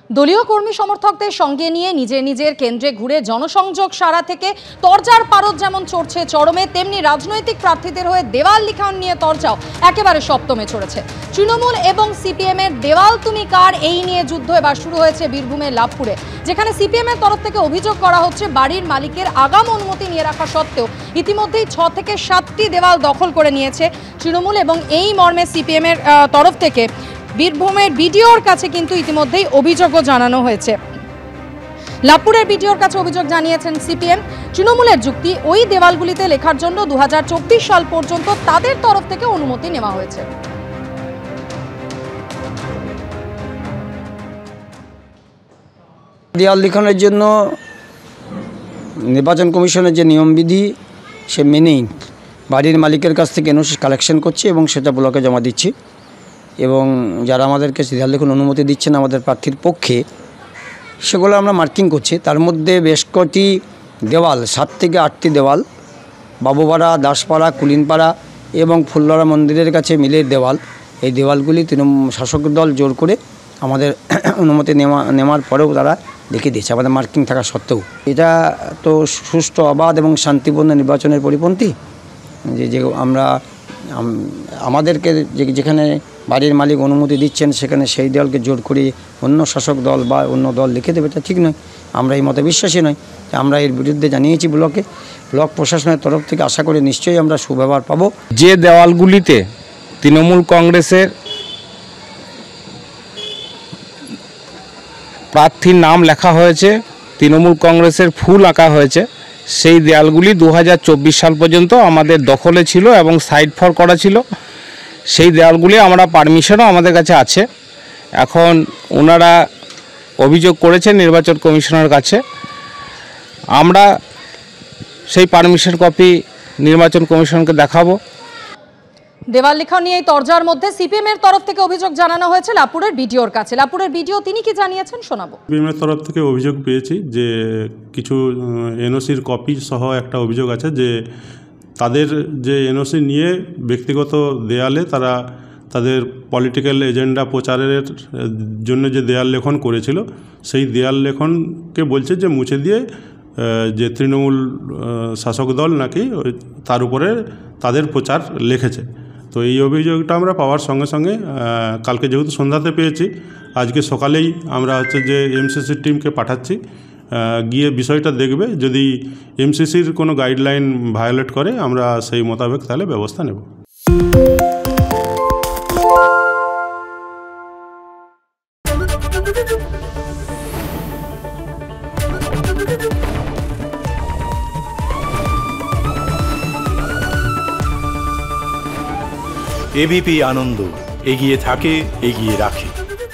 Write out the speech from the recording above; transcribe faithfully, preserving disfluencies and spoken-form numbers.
দলীয় কর্মী সমর্থকদের সঙ্গে নিয়ে নিজের নিজের কেন্দ্রে ঘুরে জনসংযোগ সারা থেকে তরজার পারদ যেমন চড়ছে চরমে, তেমনি রাজনৈতিক প্রার্থীদের হয়ে দেওয়াল লিখন নিয়ে তরজাও একেবারে সপ্তমে চড়েছে। তৃণমূল এবং সিপিএম এর দেওয়াল তুমি কার এই নিয়ে যুদ্ধ এবার শুরু হয়েছে বীরভূমের লাভপুরে, যেখানে সিপিএম এর তরফ থেকে অভিযোগ করা হচ্ছে বাড়ির মালিকের আগাম অনুমতি নিয়ে রাখা সত্ত্বেও ইতিমধ্যেই ছ থেকে সাতটি দেওয়াল দখল করে নিয়েছে তৃণমূল, এবং এই মর্মে সিপিএম এর তরফ থেকে বীরভূমের বিডিওর কাছে কিন্তু ইতিমধ্যেই অভিযোগও জানানো হয়েছে। লাভপুরের বিডিওর কাছে অভিযোগ জানিয়েছেন সিপিএম। তৃণমূলের যুক্তি, ওই দেওয়ালগুলিতে লেখার জন্য দু হাজার চব্বিশ সাল পর্যন্ত তাদের তরফ থেকে অনুমতি নেওয়া হয়েছে। দেওয়াল লিখনের জন্য নির্বাচন কমিশনের যে নিয়মবিধি সে মেনেই বাড়ির মালিকের কাছ থেকে এনওসি কালেকশন করছে এবং সেটা ব্লকে জমা দিচ্ছি, এবং যারা আমাদেরকে দেওয়াল লিখন অনুমতি দিচ্ছেন আমাদের প্রার্থীর পক্ষে সেগুলো আমরা মার্কিং করছি। তার মধ্যে বেশ কটি দেওয়াল, সাত থেকে আটটি দেওয়াল বাবুপাড়া, দাসপাড়া, কুলিনপাড়া এবং ফুল্লরা মন্দিরের কাছে মিলে দেওয়াল, এই দেওয়ালগুলি তৃণমূল শাসক দল জোর করে আমাদের অনুমতি নেওয়া নেওয়ার পরেও তারা লিখে দিয়েছে আমাদের মার্কিং থাকা সত্ত্বেও। এটা তো সুষ্ঠু, অবাধ এবং শান্তিপূর্ণ নির্বাচনের পরিপন্থী যে যে আমরা আমাদেরকে যেখানে বাড়ির মালিক অনুমতি দিচ্ছেন সেখানে সেই দলকে জোর করে অন্য শাসক দল বা অন্য দল লিখে দেবে, এটা ঠিক নয়। আমরা এই মতে বিশ্বাসী নয়। আমরা এর বিরুদ্ধে জানিয়েছি ব্লকে, ব্লক প্রশাসনের তরফ থেকে আশা করি নিশ্চয়ই আমরা সুব্যবহার পাবো। যে দেওয়ালগুলিতে তৃণমূল কংগ্রেসের প্রার্থীর নাম লেখা হয়েছে, তৃণমূল কংগ্রেসের ফুল আঁকা হয়েছে, সেই দেয়ালগুলি দু হাজার চব্বিশ সাল পর্যন্ত আমাদের দখলে ছিল এবং সাইড ফর করা ছিল। সেই দেয়ালগুলি আমরা পারমিশনও আমাদের কাছে আছে। এখন ওনারা অভিযোগ করেছেন নির্বাচন কমিশনের কাছে, আমরা সেই পারমিশন কপি নির্বাচন কমিশনকে দেখাবো। দেওয়াল লিখন নিয়ে এই তরজার মধ্যে সিপিএম এর তরফ থেকে অভিযোগ জানানো হয়েছে লাভপুরের বিডিওর কাছে। লাভপুরের বিডিও তিনি কি জানিয়েছেন শোনাবো। সিপিএম এর তরফ থেকে অভিযোগ পেয়েছি যে কিছু এনওসির কপি সহ একটা অভিযোগ আছে যে তাদের যে এনওসি নিয়ে ব্যক্তিগত দেয়ালে তারা তাদের পলিটিক্যাল এজেন্ডা প্রচারের জন্য যে দেয়াল লেখন করেছিল, সেই দেয়াল লেখনকে বলছে যে মুছে দিয়ে যে তৃণমূল শাসক দল নাকি তার উপরে তাদের প্রচার লিখেছে। তো এই অভিযোগটা আমরা পাওয়ার সঙ্গে সঙ্গে কালকে যেহেতু সন্ধ্যাতে পেয়েছি, আজকে সকালেই আমরা হচ্ছে যে এমসিসির টিমকে পাঠাচ্ছি, গিয়ে বিষয়টা দেখবে। যদি এমসিসির কোনো গাইডলাইন ভায়োলেট করে আমরা সেই মোতাবেক তাহলে ব্যবস্থা নেব। এবিপি আনন্দ, এগিয়ে থাকে, এগিয়ে রাখে।